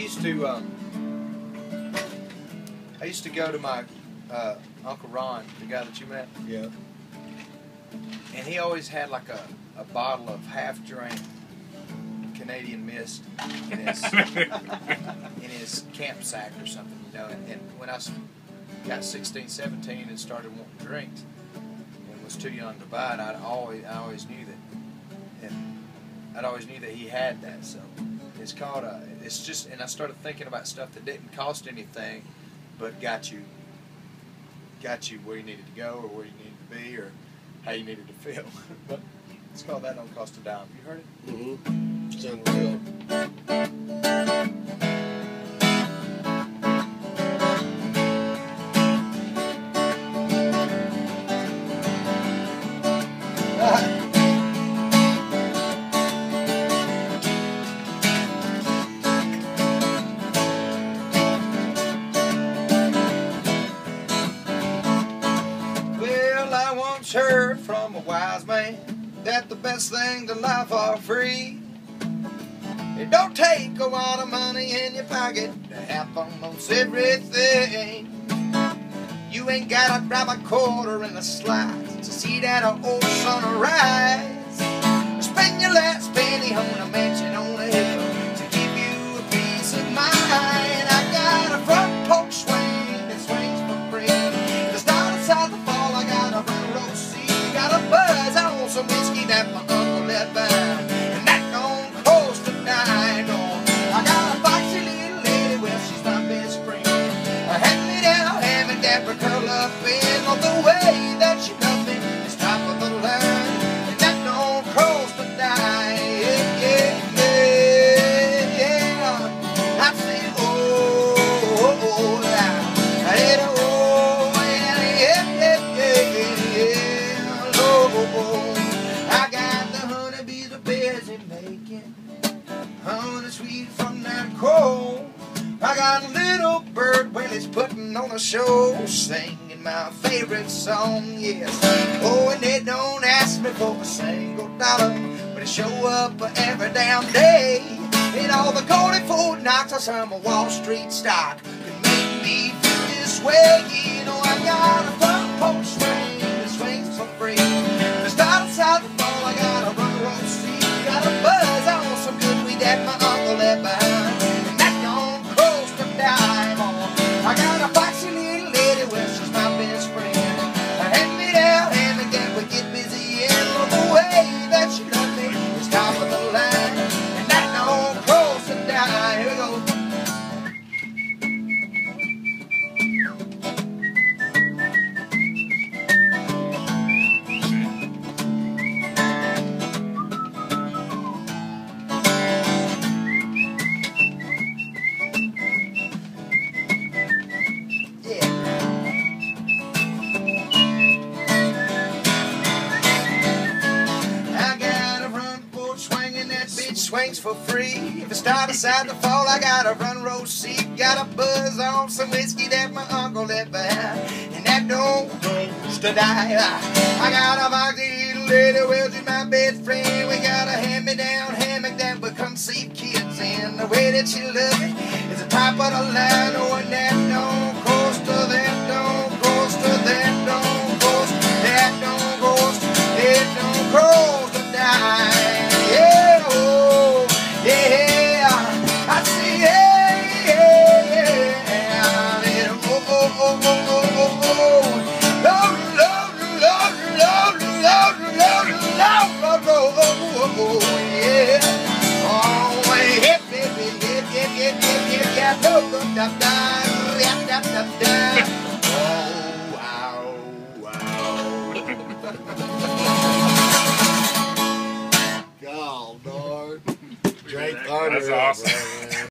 used to go to my Uncle Ron, the guy that you met. Yeah. And he always had like a bottle of half-drank Canadian Mist in his camp sack or something, you know. And when I got 16, 17 and started wanting drinks and was too young to buy it, I always knew that, and I'd always knew that he had that. So it's called it's just, and I started thinking about stuff that didn't cost anything, but got you where you needed to go or where you needed to be or how you needed to feel. But it's called That Don't Cost a Dime. You heard it? Mm-hmm. It's unreal. Well, I once heard from a wise man that the best things in life are free. It don't take a lot of money in your pocket to have almost everything. You ain't gotta drop a quarter in the slides to see that old sunrise. Spend your last penny on a mansion on a hill to give you a peace of mind. I got a front porch swing that swings for free. The start inside the fall, I got a front row seat. Got a buzz on some whiskey that my uncle left behind, and that don't cost a dime. No, I got a foxy little lady, well she's my best friend. Hand me down, hand me down, curl up in on the way that she loved me. It's top of the line, and that don't cost a dime. Yeah, yeah, yeah. I say, oh, oh, oh, I hate oh, yeah, yeah, yeah, yeah. Oh, I got the honeybees, the busy making honey sweet from that coal. I got a little bird, well, it's putting on a show, singing my favorite song, yes. Oh, and they don't ask me for a single dollar, but it show up every damn day. And all the golden food knocks on some Wall Street stock can make me feel this way. You know, I got a front porch swing that swings for free. The start inside the fall, I got a front row seat. Got a buzz on some good weed that my uncle left behind. I got a foxy little lady, well she's my best friend. Hand me down, we get busy and on the way that she loved me is top of the line, and that don't cost a dime. Here we go. Swings for free. If it start aside the fall, I got a front row seat. Got a buzz on some whiskey that my uncle left behind, and that don't cost a dime. I got a foxy little lady, well she's my best friend. We got a hand-me-down hammock that we conceive kids in. The way that she loves it is the top of the line. Oh, and that don't cost a, that don't cost a, that don't cost, that don't cost, it don't cost a dime. Yeah, oh, yeah, I see, yeah, yeah, yeah, oh, oh, oh, oh, oh, oh, oh, love, love, love, love, love, love, love, love, oh, oh, oh, yeah, oh, hip, hip, hip, hip, hip, hip, hip, hip, yeah, da, da, da, da, da, da, oh, wow, wow. God, dog. Drake Thunder. That's awesome.